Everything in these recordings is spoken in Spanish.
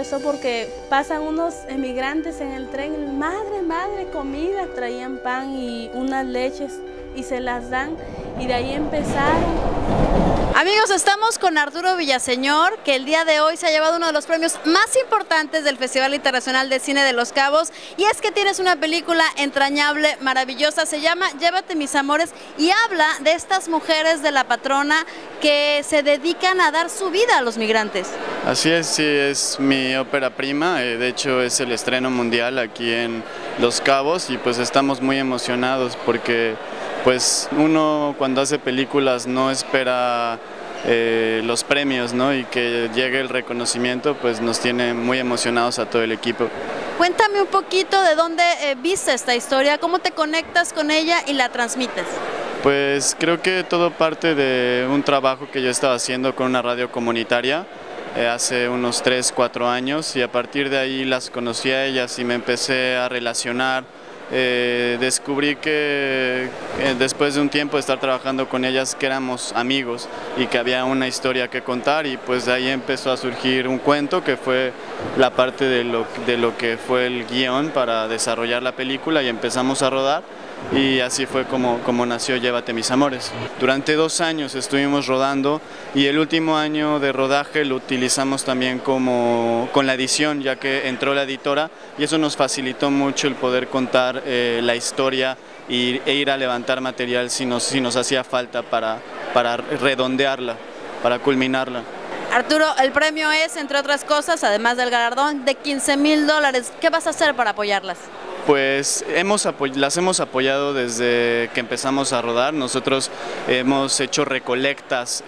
empezó porque pasan unos emigrantes en el tren, madre, comida, traían pan y unas leches y se las dan y de ahí empezaron. Amigos, estamos con Arturo Villaseñor, que el día de hoy se ha llevado uno de los premios más importantes del Festival Internacional de Cine de Los Cabos, y es que tienes una película entrañable, maravillosa, se llama Llévate mis amores, y habla de estas mujeres de la patrona que se dedican a dar su vida a los migrantes. Así es, sí, es mi ópera prima, de hecho es el estreno mundial aquí en Los Cabos y pues estamos muy emocionados porque pues uno cuando hace películas no espera los premios, ¿no? Y que llegue el reconocimiento pues nos tiene muy emocionados a todo el equipo. Cuéntame un poquito de dónde viste esta historia, cómo te conectas con ella y la transmites. Pues creo que todo parte de un trabajo que yo estaba haciendo con una radio comunitaria hace unos 3-4 años y a partir de ahí las conocí a ellas y me empecé a relacionar. Descubrí que después de un tiempo de estar trabajando con ellas que éramos amigos y que había una historia que contar y pues de ahí empezó a surgir un cuento que fue la parte de lo que fue el guión para desarrollar la película y empezamos a rodar y así fue como nació Llévate mis amores. Durante 2 años estuvimos rodando y el último año de rodaje lo utilizamos también con la edición, ya que entró la editora y eso nos facilitó mucho el poder contar la historia e ir a levantar material si nos hacía falta para redondearla, para culminarla. Arturo, el premio es, entre otras cosas, además del galardón, de $15,000. ¿Qué vas a hacer para apoyarlas? Pues las hemos apoyado desde que empezamos a rodar. Nosotros hemos hecho recolectas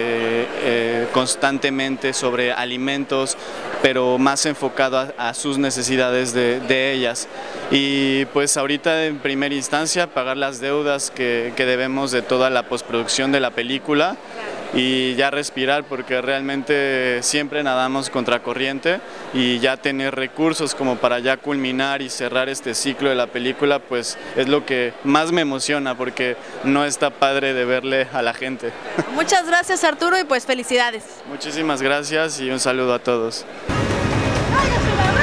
constantemente sobre alimentos, pero más enfocado a sus necesidades de ellas. Y pues ahorita en primera instancia pagar las deudas que debemos de toda la postproducción de la película y ya respirar porque realmente siempre nadamos contracorriente y ya tener recursos como para ya culminar y cerrar este ciclo de la película pues es lo que más me emociona porque no está padre de verle a la gente. Muchas gracias Arturo y pues felicidades. Muchísimas gracias y un saludo a todos. ¡Ay,